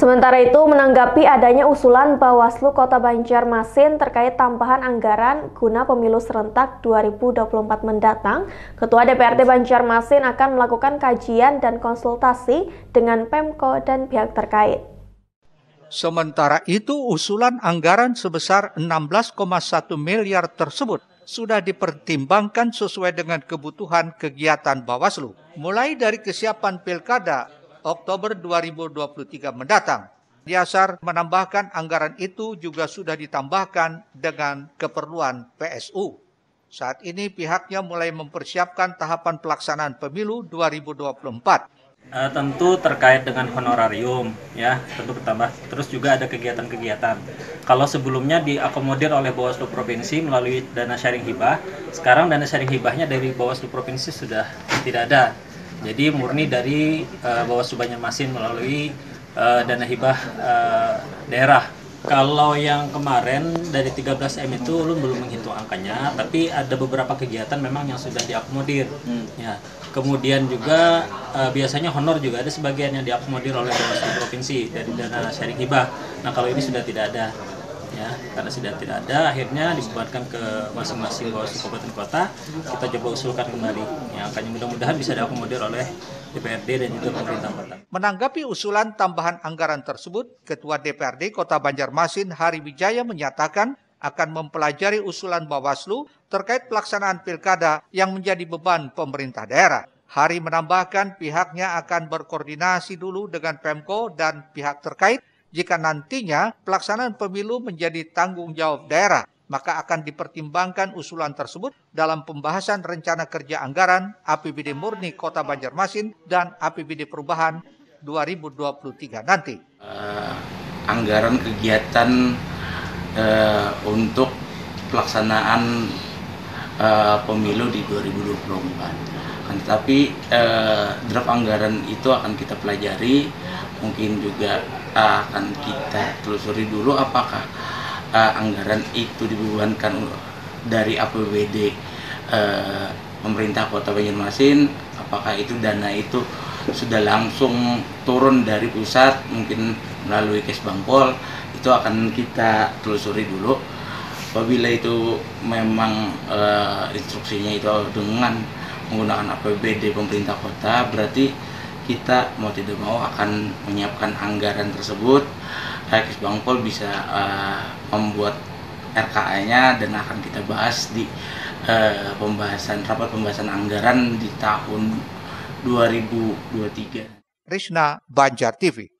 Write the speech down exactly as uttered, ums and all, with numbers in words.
Sementara itu, menanggapi adanya usulan Bawaslu Kota Banjarmasin terkait tambahan anggaran guna pemilu serentak dua ribu dua puluh empat mendatang, Ketua D P R D Banjarmasin akan melakukan kajian dan konsultasi dengan Pemko dan pihak terkait. Sementara itu, usulan anggaran sebesar enam belas koma satu miliar tersebut sudah dipertimbangkan sesuai dengan kebutuhan kegiatan Bawaslu, mulai dari kesiapan Pilkada Oktober dua ribu dua puluh tiga mendatang. Dasar menambahkan anggaran itu juga sudah ditambahkan dengan keperluan P S U. Saat ini pihaknya mulai mempersiapkan tahapan pelaksanaan pemilu dua ribu dua puluh empat. Uh, tentu terkait dengan honorarium, ya, tentu bertambah. Terus juga ada kegiatan-kegiatan. Kalau sebelumnya diakomodir oleh Bawaslu Provinsi melalui dana sharing hibah, sekarang dana sharing hibahnya dari Bawaslu Provinsi sudah tidak ada. Jadi murni dari uh, Bawaslu Banjarmasin melalui uh, dana hibah uh, daerah. Kalau yang kemarin dari tiga belas M itu lu belum menghitung angkanya, tapi ada beberapa kegiatan memang yang sudah diakomodir. Hmm. Ya. Kemudian juga uh, biasanya honor juga ada sebagian yang diakomodir oleh Bawaslu Provinsi dari dana sharing hibah. Nah, kalau ini sudah tidak ada. Ya, karena sudah tidak ada, akhirnya dibebankan ke masing-masing Bawaslu kabupaten kota. Kita coba usulkan kembali, yang akan mudah-mudahan bisa diakomodir oleh D P R D dan juga pemerintah kota. Menanggapi usulan tambahan anggaran tersebut, Ketua D P R D Kota Banjarmasin Hari Wijaya menyatakan akan mempelajari usulan Bawaslu terkait pelaksanaan pilkada yang menjadi beban pemerintah daerah. Hari menambahkan pihaknya akan berkoordinasi dulu dengan Pemko dan pihak terkait. Jika nantinya pelaksanaan pemilu menjadi tanggung jawab daerah, maka akan dipertimbangkan usulan tersebut dalam pembahasan rencana kerja anggaran A P B D murni Kota Banjarmasin dan A P B D perubahan dua ribu dua puluh tiga nanti. Uh, anggaran kegiatan uh, untuk pelaksanaan uh, pemilu di dua ribu dua puluh empat. Tetapi uh, draft anggaran itu akan kita pelajari, mungkin juga akan kita telusuri dulu apakah uh, anggaran itu dibebankan dari A P B D uh, pemerintah Kota Banjarmasin, apakah itu dana itu sudah langsung turun dari pusat, mungkin melalui Kesbangpol, itu akan kita telusuri dulu. Apabila itu memang uh, instruksinya itu dengan menggunakan A P B D pemerintah kota, berarti kita mau tidak mau akan menyiapkan anggaran tersebut. Kesbangpol bisa uh, membuat R K A-nya dan akan kita bahas di uh, pembahasan rapat pembahasan anggaran di tahun dua ribu dua puluh tiga. Risna, Banjar T V.